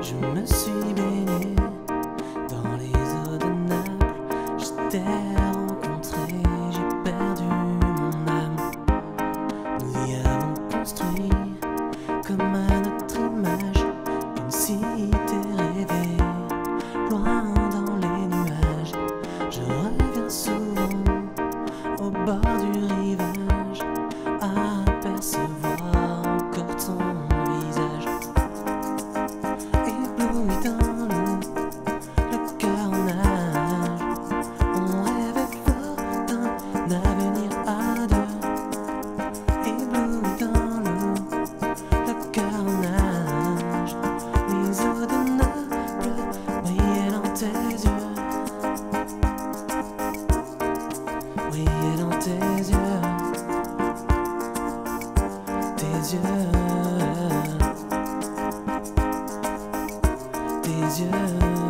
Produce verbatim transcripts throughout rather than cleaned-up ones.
Je me suis baigné dans les eaux de Naples. Je t'ai rencontré, j'ai perdu mon âme. Nous y avons construit comme à notre image une cité rêvée, loin dans les nuages. Je reviens souvent au bord du rivage, à apercevoir encore ton visage. Ébloui dans l'eau, le cœur nage. On rêvait fort d'un avenir à deux. Ébloui dans l'eau, le cœur nage. Les eaux de Naples brillaient dans tes yeux, brillaient dans tes yeux, tes yeux, tes yeux.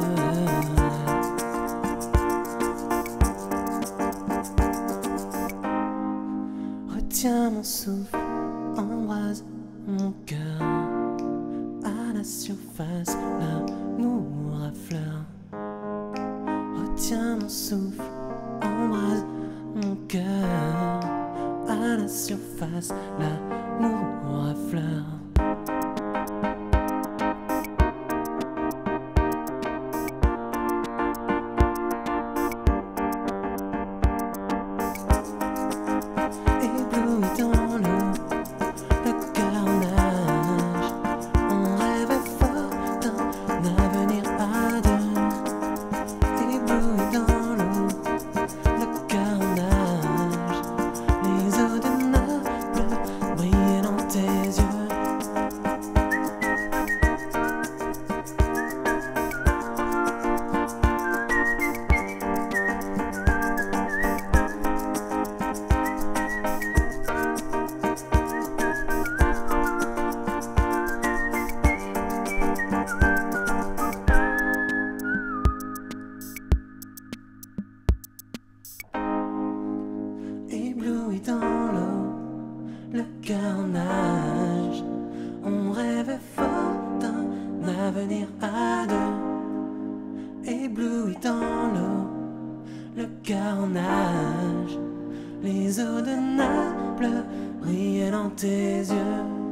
Retiens mon souffle, embrase mon cœur. À la surface, l'amour affleure. Retiens mon souffle, embrase mon cœur. À la surface, l'amour affleure. Ébloui dans l'eau, le cœur nage. On rêvait fort d'un avenir à deux. Ébloui dans l'eau, le cœur nage. Les eaux de Naples brillaient dans tes yeux. Ébloui dans l'eau, le cœur nage. On rêvait fort d'un avenir à deux. Ébloui dans l'eau, le cœur nage. Les eaux de Naples brillaient dans tes yeux.